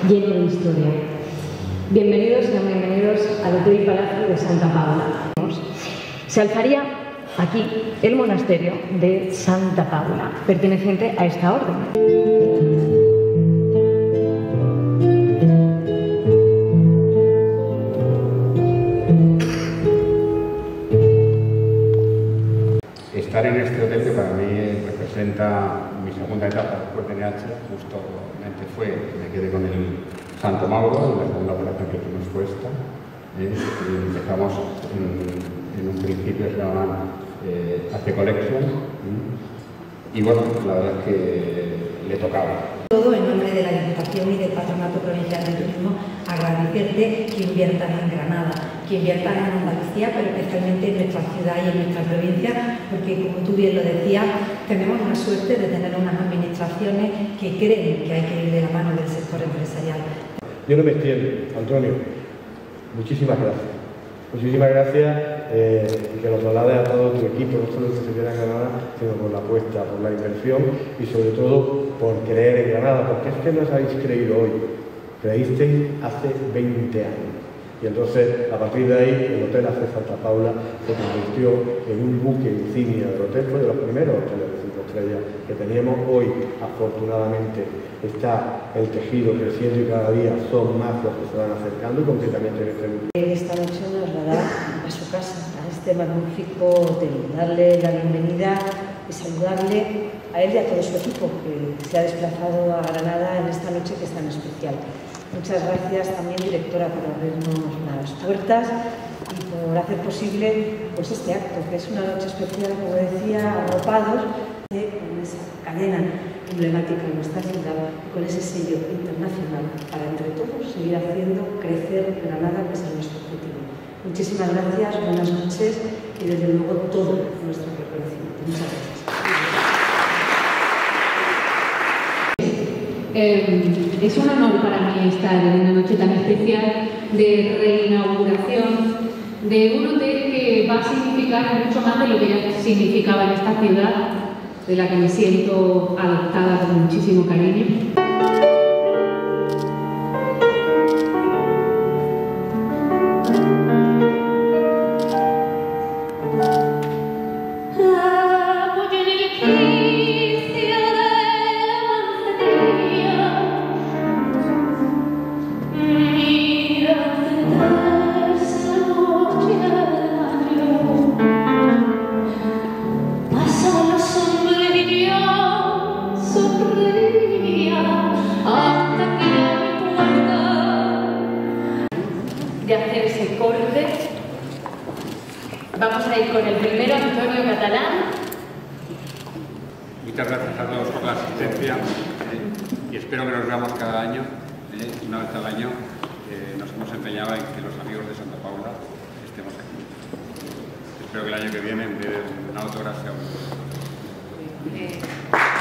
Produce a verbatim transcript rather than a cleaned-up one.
lleno de historia. Bienvenidos y bienvenidos al Hotel y Palacio de Santa Paula. Se alzaría aquí el monasterio de Santa Paula, perteneciente a esta orden. Estar en este hotel, que para mí representa mi segunda etapa después de N H, justamente fue que me quedé con el Santo Mauro, la segunda operación que tuvimos fue esta. ¿eh? Y empezamos en, en un principio, se llamaban eh, Ace Collection, ¿eh? Y bueno, la verdad es que le tocaba. Todo en nombre de la Diputación y del Patronato Provincial de Turismo, agradecerte que inviertan en Granada, que inviertan en Andalucía, pero especialmente en nuestra ciudad y en nuestra provincia, porque como tú bien lo decías, tenemos la suerte de tener unas administraciones que creen que hay que ir de la mano del sector empresarial. Yo no me extiendo, Antonio, muchísimas gracias. Muchísimas gracias eh, y que lo traslades a todo tu equipo, no solo que se queda en Granada, sino por la apuesta, por la inversión y sobre todo por creer en Granada, porque es que no os habéis creído hoy, creísteis hace veinte años. Y entonces, a partir de ahí, el Hotel Ace Santa Paula se convirtió en un buque insignia del hotel, fue de los primeros hoteles de cinco estrellas que teníamos. Hoy, afortunadamente, está el tejido creciendo y cada día son más los que se van acercando y concretamente en este lugar. Esta noche nos dará a su casa, a este magnífico hotel, darle la bienvenida y saludarle a él y a todo su equipo que se ha desplazado a Granada en esta noche que es tan especial. Muchas gracias también, directora, por abrirnos las puertas y por hacer posible pues, este acto, que es una noche especial, como decía, arropados con esa cadena emblemática de nuestra ciudad y con ese sello internacional para entre todos seguir haciendo crecer Granada, que es nuestro objetivo. Muchísimas gracias, buenas noches y desde luego todo nuestro reconocimiento. Muchas gracias. Eh, es un honor para mí estar en una noche tan especial de reinauguración de un hotel que va a significar mucho más de lo que ya significaba en esta ciudad, de la que me siento adoptada con muchísimo cariño. De hacer ese corte, vamos a ir con el primero, Antonio Catalán. Muchas gracias a todos por la asistencia eh, y espero que nos veamos cada año, eh, una vez al año. Eh, nos hemos empeñado en que los amigos de Santa Paula estemos aquí. Espero que el año que viene, en vez de una autografía, sea un...